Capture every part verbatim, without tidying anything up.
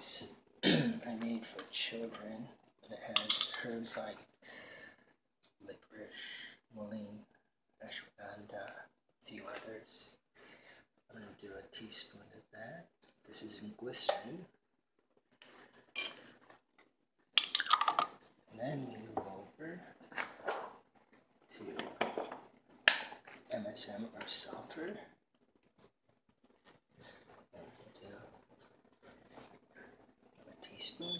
mix I made for children. It has herbs like licorice, mullein, ashwagandha, a few others. I'm going to do a teaspoon of that. This is in glycerin. And then we move over to M S M or sulfur. And we'll do a teaspoon.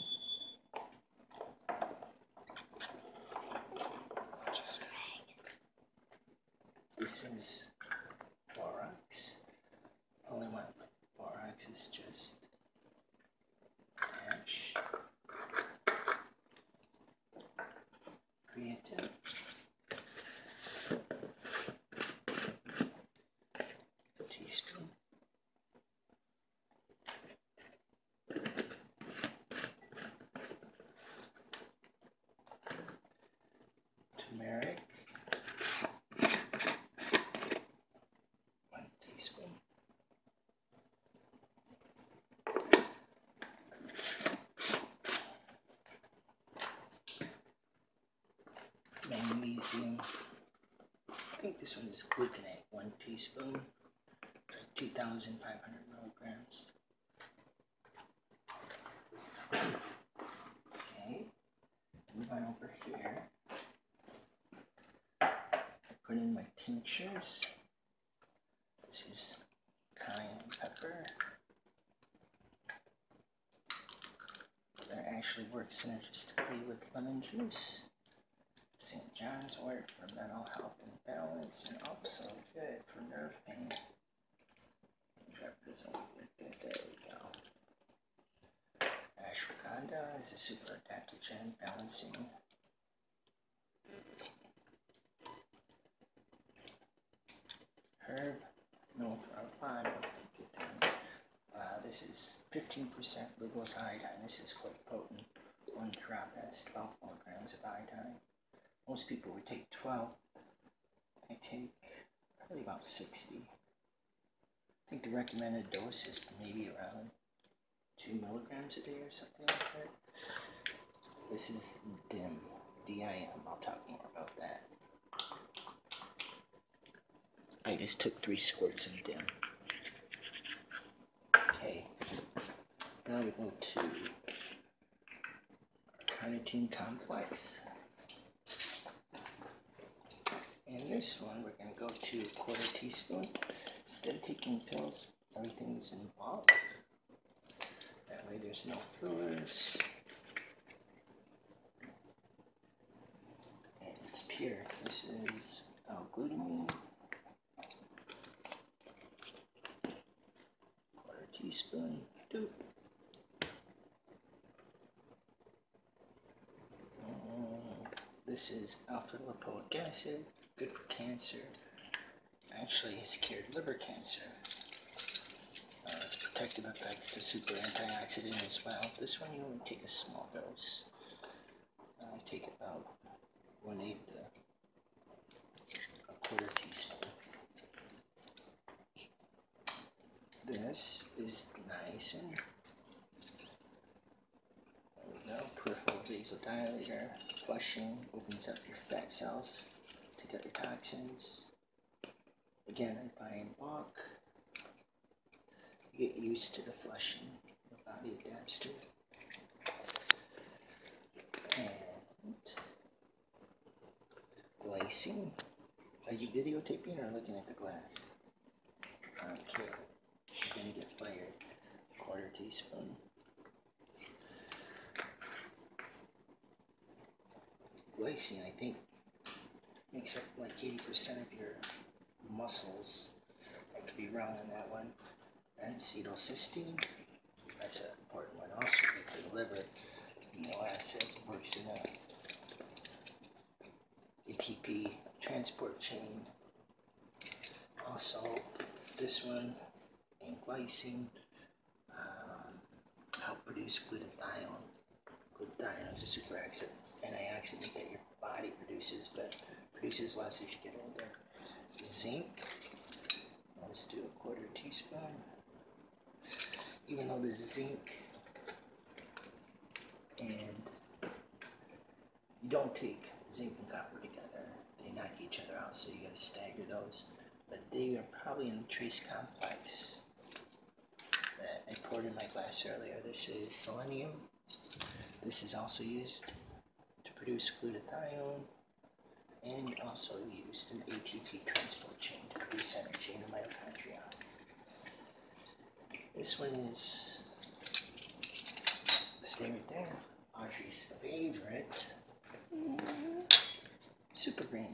This is borax. All I want with borax is just ash, creatine, a teaspoon, turmeric, one teaspoon, magnesium. I think this one is gluconate, one teaspoon, like two thousand five hundred milligrams. Okay, move on over here. Put in my tinctures. This is cayenne pepper. That actually works synergistically with lemon juice. Saint John's wort for mental health and balance, and also good for nerve pain. Good, there we go. Ashwagandha is a super adaptogen, balancing. Herb, known for a lot of good things. Uh, this is fifteen percent glucose iodine. This is quite potent. One drop has twelve milligrams of iodine. Most people would take twelve. I take probably about sixty. I think the recommended dose is maybe around two milligrams a day or something like that. This is D I M, D I M. I'll talk more about that. I just took three squirts of D I M. Okay, now we go to our carnitine complex. And this one, we're going to go to a quarter teaspoon. Instead of taking pills, everything is in bulk. That way there's no fillers. And it's pure. This is L-glutamine. Quarter teaspoon. Doop. This is alpha lipoic acid. Good for cancer. Actually, it's cured liver cancer. Uh, its protective effects, it's a super antioxidant as well. This one you only take a small dose. Uh, I take about one eighth a quarter teaspoon. This is niacin. There we go. Peripheral vasodilator, flushing, opens up your fat cells. Take out your toxins. Again, I buy in bulk. You get used to the flushing. The body adapts to it. And glycine. Are you videotaping or looking at the glass? Okay. You're going to get fired. Quarter teaspoon. Glycine, I think, makes up like eighty percent of your muscles. I could be wrong on that one. And acetylcysteine, that's an important one also for the liver. Amino acid works in a A T P transport chain. Also, this one and glycine um, help produce glutathione. Glutathione is a super antioxidant that your body produces, but produces less as you get older. Zinc, let's do a quarter teaspoon. Even though the zinc and you don't take zinc and copper together. They knock each other out, so you got to stagger those. But they are probably in the trace complex that I poured in my glass earlier. This is selenium. This is also used to produce glutathione and also used in the A T P transport chain to produce energy in the mitochondria. This one is, stay right there, Audrey's favorite, Super Green.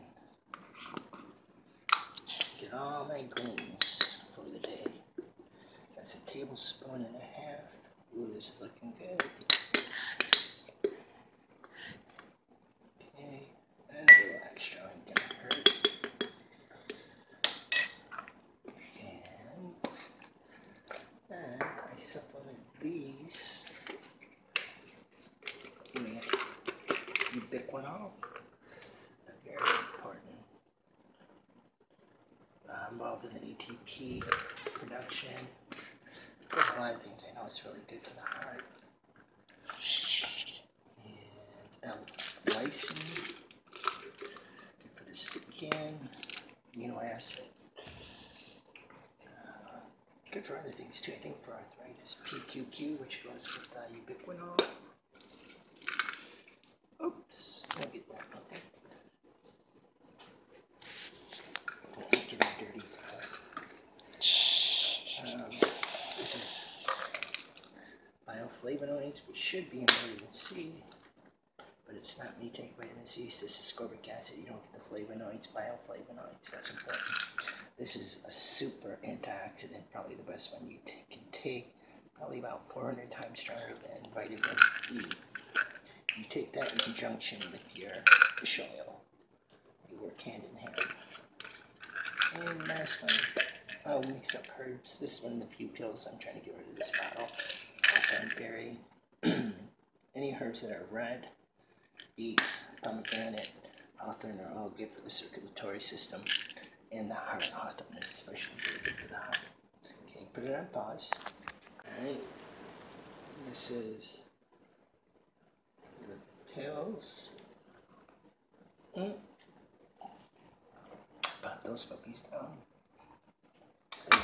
Get all my greens for the day. That's a tablespoon and a half. Ooh, this is looking good. Okay, and a little extra ain't gonna hurt. And, and I supplement these with ubiquinol. Very important. Uh, involved in the A T P production. There's a lot of things I know it's really good for the heart. And L-lysine, good for the skin, amino acid. Uh, good for other things too, I think for arthritis. P Q Q, which goes with uh, ubiquinol. Oops, don't get that out there. Don't get it dirty. Um, this is bioflavonoids, which should be in vitamin C, but it's not when you take vitamin C. This is ascorbic acid. You don't get the flavonoids, bioflavonoids. That's important. This is a super antioxidant, probably the best one you can take. Probably about four hundred times stronger than vitamin E. You take that in conjunction with your fish oil. You work hand in hand. And last one, I'll mix up herbs. This is one of the few pills I'm trying to get rid of this bottle. Berry. Any herbs that are red, beets, pomegranate, hawthorn are all good for the circulatory system. And the heart. Hawthorn is especially really good for the heart. Okay, put it on pause. Alright. This is the pills. Mm. Pop those puppies down. And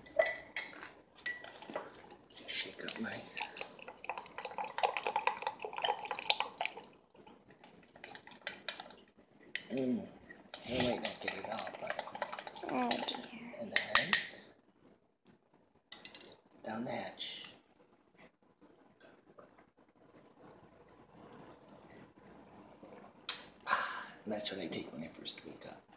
just shake up my Mm. I might not get it all, but oh dear. And then down the hatch. Ah, and that's what I take when I first wake up.